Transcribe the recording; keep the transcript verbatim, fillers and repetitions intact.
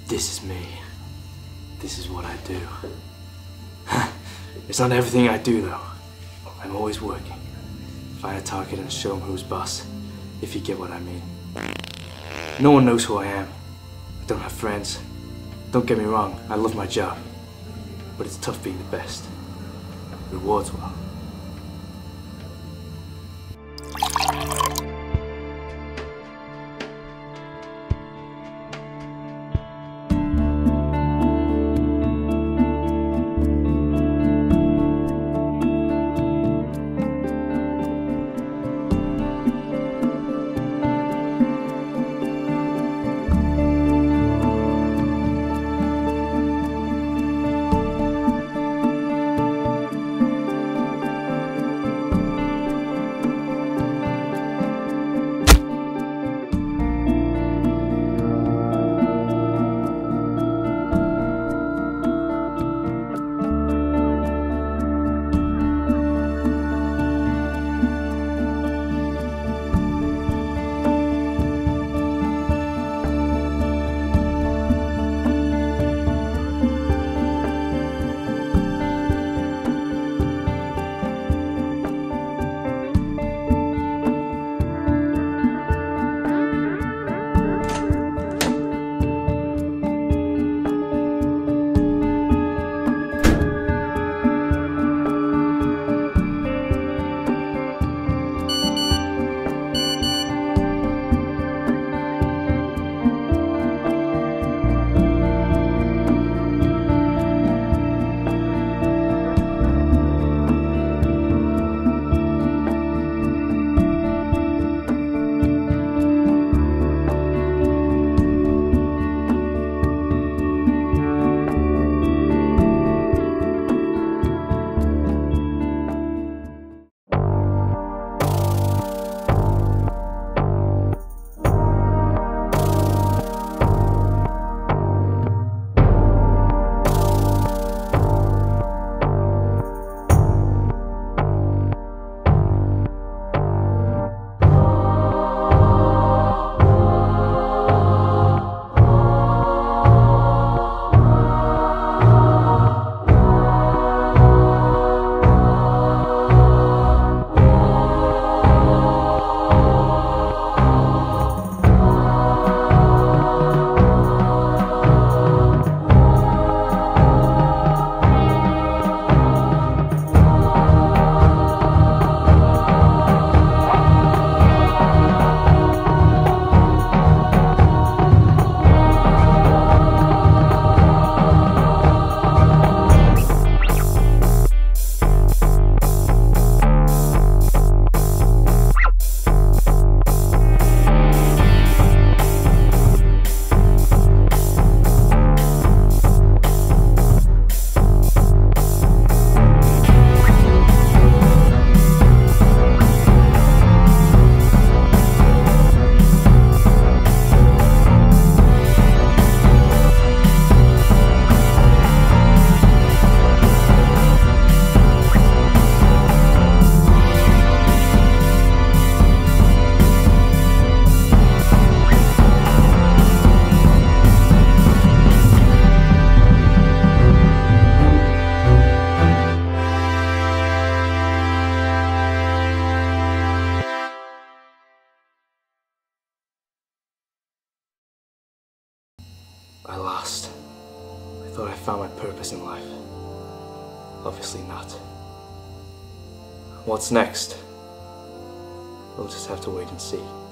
This is me. This is what I do. It's not everything I do, though. I'm always working. Find a target and show him who's boss, if you get what I mean. No one knows who I am. I don't have friends. Don't get me wrong, I love my job. But it's tough being the best. Rewards well. I lost. I thought I found my purpose in life. Obviously not. What's next? We'll just have to wait and see.